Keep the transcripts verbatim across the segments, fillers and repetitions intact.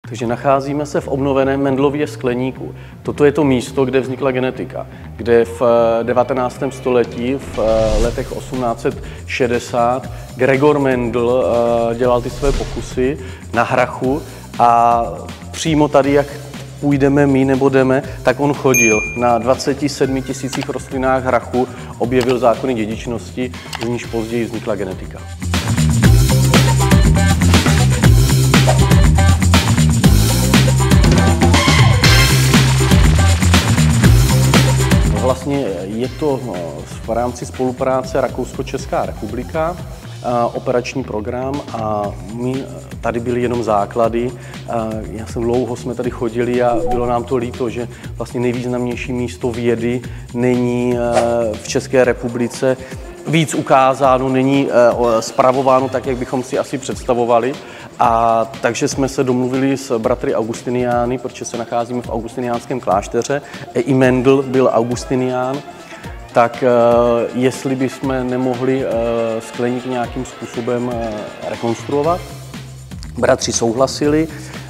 Takže nacházíme se v obnoveném Mendlově skleníku. Toto je to místo, kde vznikla genetika, kde v devatenáctém století, v letech osmnáct set šedesát, Gregor Mendel dělal ty své pokusy na hrachu a přímo tady, jak půjdeme my nebo jdeme, tak on chodil. Na dvaceti sedmi tisících rostlinách hrachu objevil zákony dědičnosti, z níž později vznikla genetika. Vlastně je to v rámci spolupráce Rakousko-Česká republika, operační program a my tady byly jenom základy. Já jsem dlouho jsme tady chodili a bylo nám to líto, že vlastně nejvýznamnější místo vědy není v České republice víc ukázáno, není spravováno tak, jak bychom si asi představovali. A takže jsme se domluvili s bratry Augustiniány, protože se nacházíme v augustiniánském klášteře. I Mendel byl augustinián, tak jestli bychom nemohli skleník nějakým způsobem rekonstruovat. Bratři souhlasili,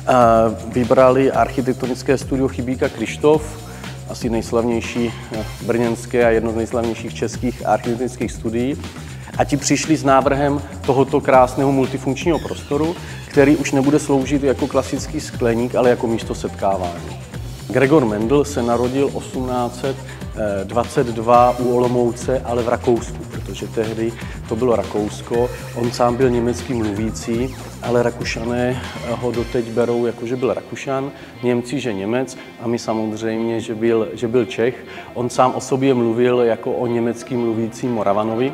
vybrali architektonické studio Chybíka Kryštof, asi nejslavnější brněnské a jedno z nejslavnějších českých architektonických studií. A ti přišli s návrhem tohoto krásného multifunkčního prostoru, který už nebude sloužit jako klasický skleník, ale jako místo setkávání. Gregor Mendel se narodil osmnáct set dvacet dva u Olomouce, ale v Rakousku, protože tehdy to bylo Rakousko. On sám byl německý mluvící, ale Rakušané ho doteď berou jako, že byl Rakušan, Němci, že Němec a my samozřejmě, že byl, že byl Čech. On sám o sobě mluvil jako o německý mluvící Moravanovi.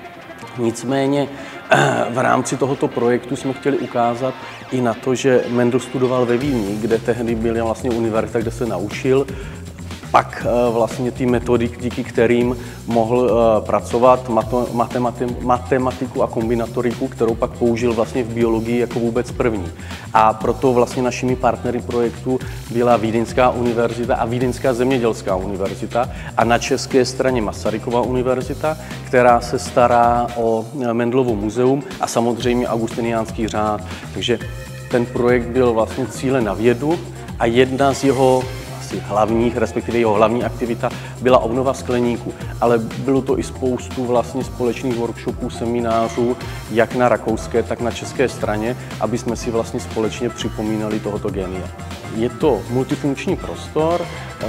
Nicméně v rámci tohoto projektu jsme chtěli ukázat i na to, že Mendel studoval ve Vídni, kde tehdy byla vlastně univerzita, kde se naučil. Pak vlastně ty metody, díky kterým mohl pracovat, matematiku a kombinatoriku, kterou pak použil vlastně v biologii jako vůbec první. A proto vlastně našimi partnery projektu byla Vídeňská univerzita a Vídeňská zemědělská univerzita a na české straně Masarykova univerzita, která se stará o Mendlovo muzeum a samozřejmě Augustiniánský řád. Takže ten projekt byl vlastně cíle na vědu a jedna z jeho hlavních, respektive jeho hlavní aktivita byla obnova skleníku, ale bylo to i spoustu vlastně společných workshopů, seminářů, jak na rakouské, tak na české straně, aby jsme si vlastně společně připomínali tohoto génia. Je to multifunkční prostor,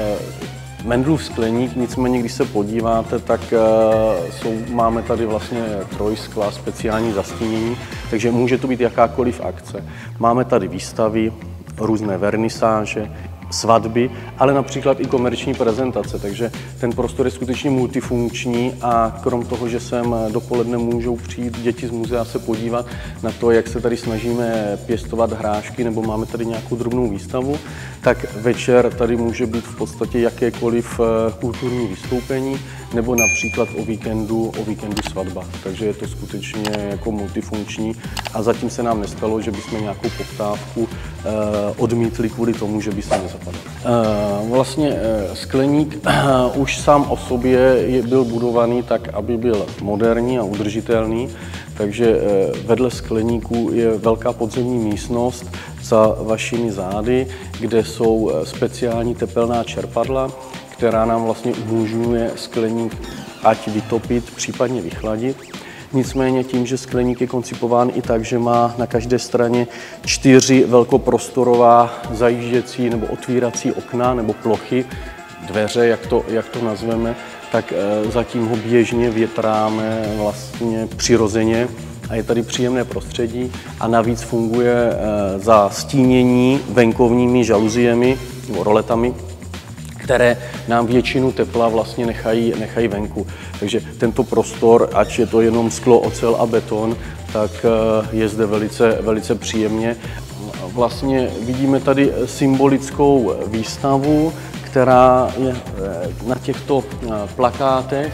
Mendelův skleník, nicméně když se podíváte, tak jsou, máme tady vlastně trojskla, speciální zastínění, takže může to být jakákoliv akce. Máme tady výstavy, různé vernisáže, svatby, ale například i komerční prezentace, takže ten prostor je skutečně multifunkční a krom toho, že sem dopoledne můžou přijít děti z muzea se podívat na to, jak se tady snažíme pěstovat hrášky nebo máme tady nějakou drobnou výstavu, tak večer tady může být v podstatě jakékoliv kulturní vystoupení nebo například o víkendu, o víkendu svatba. Takže je to skutečně jako multifunkční a zatím se nám nestalo, že bychom nějakou poptávku eh, odmítli kvůli tomu, že by se nezapadal. Eh, vlastně eh, skleník eh, už sám o sobě je, byl budovaný tak, aby byl moderní a udržitelný, takže eh, vedle skleníku je velká podzemní místnost za vašimi zády, kde jsou speciální tepelná čerpadla, která nám vlastně umožňuje skleník ať vytopit, případně vychladit. Nicméně tím, že skleník je koncipován i tak, že má na každé straně čtyři velkoprostorová zajížděcí nebo otvírací okna nebo plochy, dveře, jak to, jak to nazveme, tak zatím ho běžně větráme vlastně přirozeně a je tady příjemné prostředí a navíc funguje za stínění venkovními žaluziemi nebo roletami, které nám většinu tepla vlastně nechají, nechají venku. Takže tento prostor, ať je to jenom sklo, ocel a beton, tak je zde velice, velice příjemně. Vlastně vidíme tady symbolickou výstavu, která je na těchto plakátech.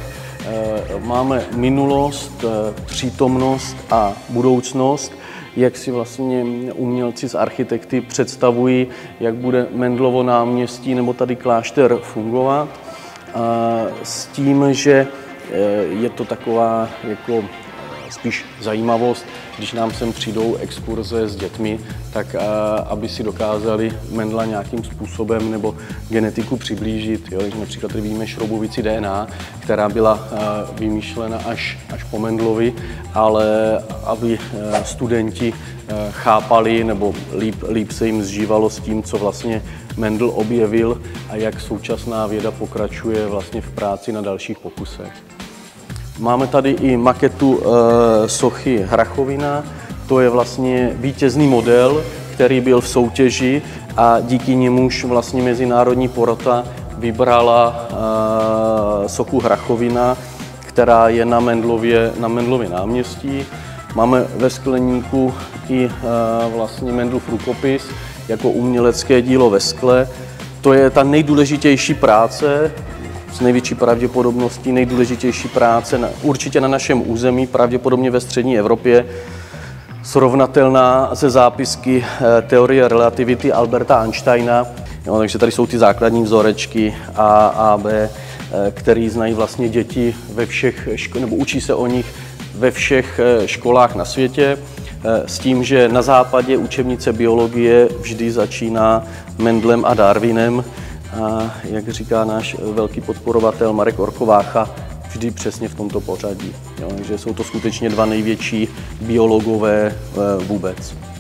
Máme minulost, přítomnost a budoucnost, jak si vlastně umělci z architekty představují, jak bude Mendlovo náměstí nebo tady klášter fungovat. S tím, že je to taková jako spíš zajímavost, když nám sem přijdou exkurze s dětmi, tak aby si dokázali Mendela nějakým způsobem nebo genetiku přiblížit. Jo? Například tady vidíme šroubovici D N A, která byla vymýšlena až, až po Mendelovi, ale aby studenti chápali nebo líp, líp se jim zžívalo s tím, co vlastně Mendel objevil a jak současná věda pokračuje vlastně v práci na dalších pokusech. Máme tady i maketu e, sochy Hrachovina. To je vlastně vítězný model, který byl v soutěži a díky němuž vlastně mezinárodní porota vybrala e, sochu Hrachovina, která je na Mendelově, na Mendelově náměstí. Máme ve skleníku i e, vlastně Mendelův rukopis jako umělecké dílo ve skle. To je ta nejdůležitější práce, s největší pravděpodobností nejdůležitější práce na, určitě na našem území, pravděpodobně ve střední Evropě, srovnatelná se zápisky teorie relativity Alberta Einsteina. Jo, takže tady jsou ty základní vzorečky A, A, B, který znají vlastně děti ve všech, nebo učí se o nich ve všech školách na světě, s tím, že na západě učebnice biologie vždy začíná Mendelem a Darwinem. A jak říká náš velký podporovatel Marek Orkovácha, vždy přesně v tomto pořadí. Jo, takže jsou to skutečně dva největší biologové vůbec.